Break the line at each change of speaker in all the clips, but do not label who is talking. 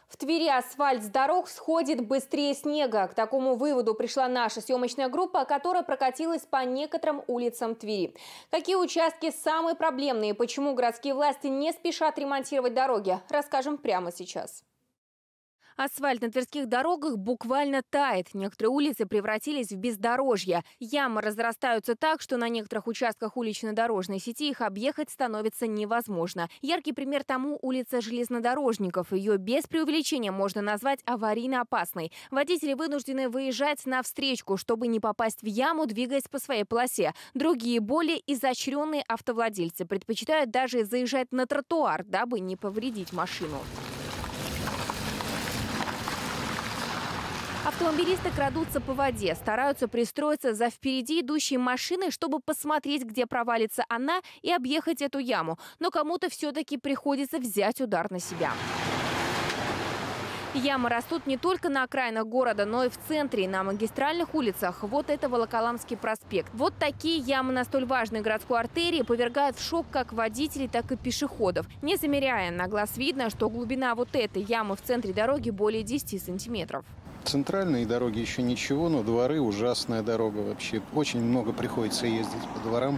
В Твери асфальт с дорог сходит быстрее снега. К такому выводу пришла наша съемочная группа, которая прокатилась по некоторым улицам Твери. Какие участки самые проблемные и почему городские власти не спешат ремонтировать дороги, расскажем прямо сейчас. Асфальт на тверских дорогах буквально тает. Некоторые улицы превратились в бездорожье. Ямы разрастаются так, что на некоторых участках улично-дорожной сети их объехать становится невозможно. Яркий пример тому улица Железнодорожников. Ее без преувеличения можно назвать аварийно опасной. Водители вынуждены выезжать на встречку, чтобы не попасть в яму, двигаясь по своей полосе. Другие, более изощренные автовладельцы предпочитают даже заезжать на тротуар, дабы не повредить машину. Автомобилисты крадутся по воде, стараются пристроиться за впереди идущей машиной, чтобы посмотреть, где провалится она, и объехать эту яму. Но кому-то все-таки приходится взять удар на себя. Ямы растут не только на окраинах города, но и в центре, на магистральных улицах. Вот это Волоколамский проспект. Вот такие ямы на столь важной городской артерии повергают в шок как водителей, так и пешеходов. Не замеряя, на глаз видно, что глубина вот этой ямы в центре дороги более 10 сантиметров.
Центральные дороги еще ничего, но дворы — ужасная дорога вообще. Очень много приходится ездить по дворам,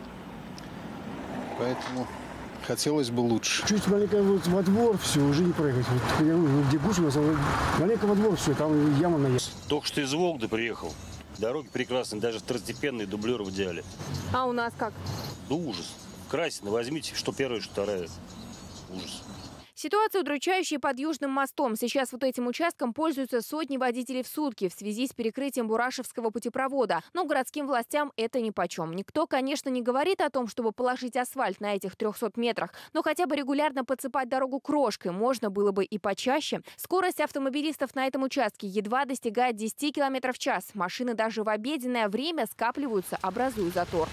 поэтому хотелось бы лучше.
Чуть маленько вот во двор, все, уже не проехать. Вот, где Гусева, маленько во двор, все, там яма наезд.
Только что из Вологды приехал. Дороги прекрасные, даже второстепенные, дублеры в идеале.
А у нас как?
Да ужас. Красина возьмите, что первая, что вторая. Ужас.
Ситуация удручающая под Южным мостом. Сейчас вот этим участком пользуются сотни водителей в сутки в связи с перекрытием Бурашевского путепровода. Но городским властям это нипочем. Никто, конечно, не говорит о том, чтобы положить асфальт на этих 300 метрах, но хотя бы регулярно подсыпать дорогу крошкой можно было бы и почаще. Скорость автомобилистов на этом участке едва достигает 10 км в час. Машины даже в обеденное время скапливаются, образуя затор.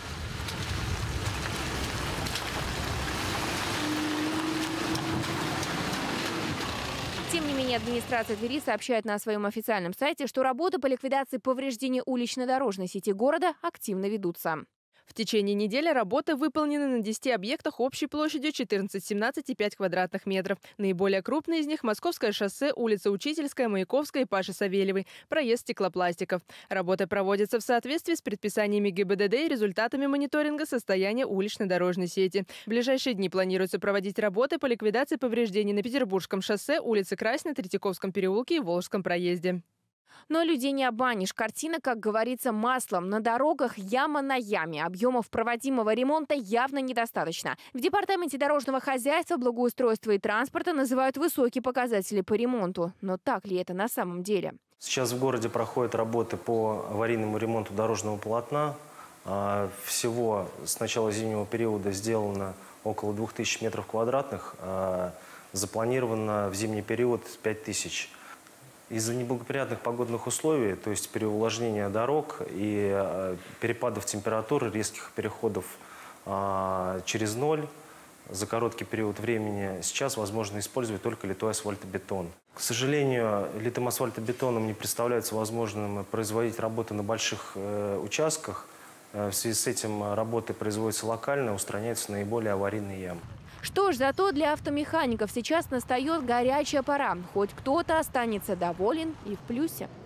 Тем не менее, администрация Твери сообщает на своем официальном сайте, что работы по ликвидации повреждений улично-дорожной сети города активно ведутся.
В течение недели работы выполнены на 10 объектах общей площадью 14-17,5 квадратных метров. Наиболее крупные из них – Московское шоссе, улица Учительская, Маяковская и Паши Савельевой, проезд стеклопластиков. Работы проводятся в соответствии с предписаниями ГИБДД и результатами мониторинга состояния улично-дорожной сети. В ближайшие дни планируется проводить работы по ликвидации повреждений на Петербургском шоссе, улице Красина, Третьяковском переулке и Волжском проезде.
Но людей не обманешь. Картина, как говорится, маслом. На дорогах яма на яме. Объемов проводимого ремонта явно недостаточно. В Департаменте дорожного хозяйства, благоустройства и транспорта называют высокие показатели по ремонту. Но так ли это на самом деле?
Сейчас в городе проходят работы по аварийному ремонту дорожного полотна. Всего с начала зимнего периода сделано около 2000 метров квадратных. Запланировано в зимний период 5000. Из-за неблагоприятных погодных условий, то есть переувлажнения дорог и перепадов температуры, резких переходов через ноль за короткий период времени, сейчас возможно использовать только литой асфальтобетон. К сожалению, литым асфальтобетоном не представляется возможным производить работы на больших участках. В связи с этим работы производятся локально, устраняются наиболее аварийные ямы.
Что ж, зато для автомехаников сейчас настает горячая пора. Хоть кто-то останется доволен и в плюсе.